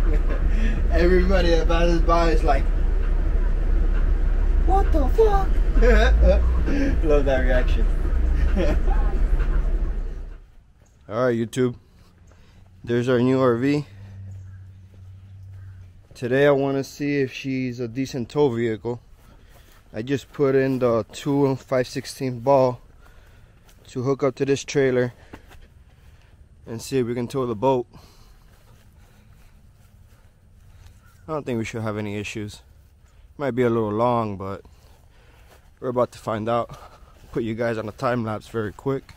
Everybody that passes by is like, what the fuck? Love that reaction. Alright, YouTube. There's our new RV. Today I want to see if she's a decent tow vehicle. I just put in the 2 5/16 ball to hook up to this trailer and see if we can tow the boat. I don't think we should have any issues. Might be a little long, but we're about to find out. Put you guys on a time lapse very quick.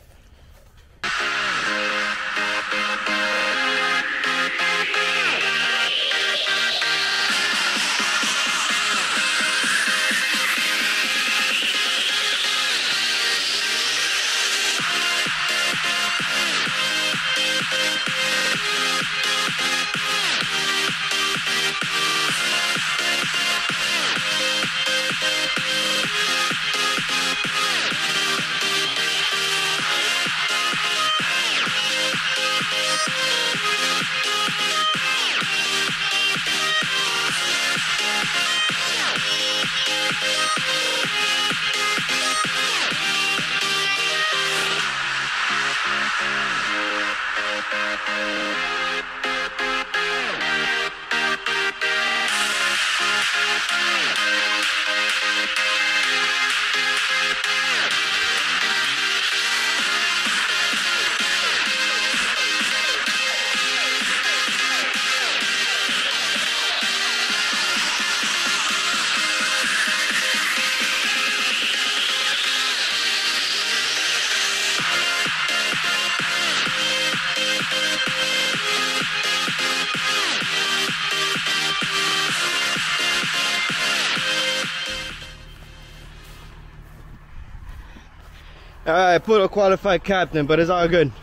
I put a qualified captain, but it's all good.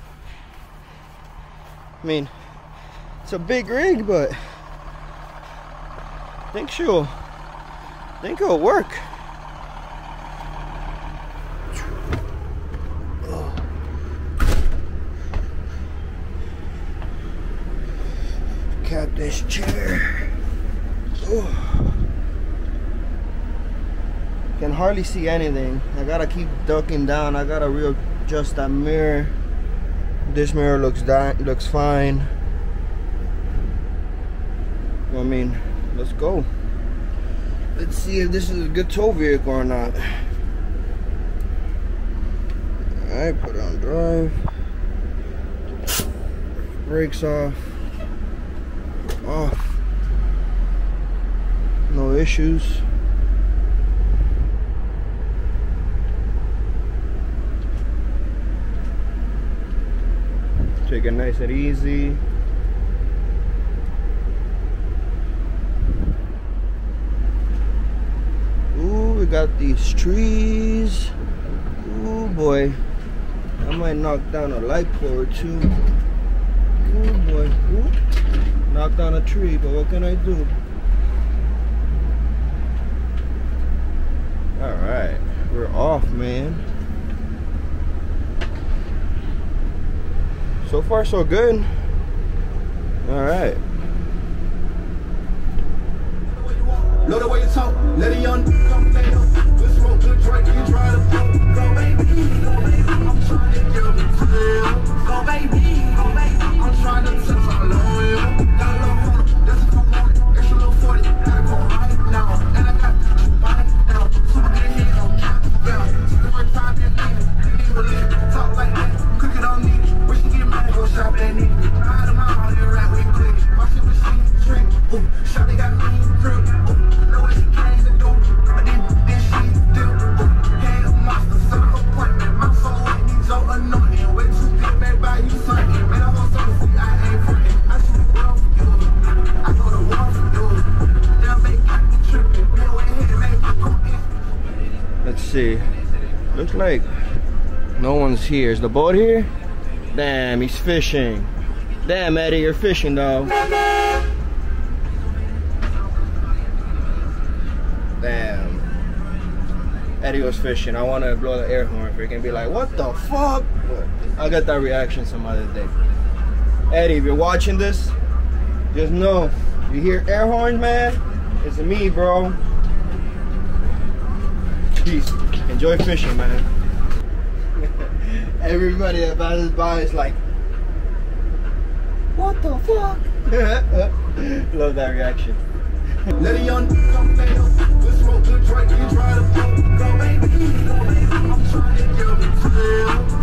I mean, it's a big rig, but I think it'll work. Cap this chair. Oh. Can hardly see anything. I gotta keep ducking down. I gotta readjust that mirror. This mirror looks fine. I mean, let's go. Let's see if this is a good tow vehicle or not. Alright, put it on drive. Brakes off. Off. No issues. Take it nice and easy. Ooh, we got these trees. Ooh boy, I might knock down a light pole or two. Ooh boy, ooh. Knocked down a tree, but what can I do? Alright, we're off, man. So far, so good. All right. Know the way you talk, let it young come play up. Good smoke, good drink, you try to go. Go baby, I'm trying to get up and feel. Go baby, I'm trying to touch all on you. Got a little photo, that's if I want it. Extra little 40, gotta go right now. And I got you right now. So I get hit on count down. The first time you're leaving, believe it. Talk like that, cook it on me. Wish you get mad, go shop that nigga. I don't know how you rap with click. Watch the machine trick. Ooh, shot they got me grip. Know what she came to do. I did this shit do. Hey, a monster, set up appointment. My soul ain't need so annoying. Way too big, back by you something. Man, I want something to see, I ain't frontin'. I shoot the world for you. I go to war for you. Now make me trippin'. Bill ain't here, make me go in. Let's see. Looks like no one's here. Is the boat here? Damn, he's fishing. Damn, Eddie, you're fishing though. Damn. Eddie was fishing. I want to blow the air horn for he can be like, what the fuck? But I'll get that reaction some other day. Eddie, if you're watching this, just know You hear air horns, man? It's me, bro. Peace. Enjoy fishing, man. Everybody that passes by is like, what the fuck? Love that reaction. Let a young come fail. Good smoke, good drink, you try to pull. Go baby, I'm trying to give it to you.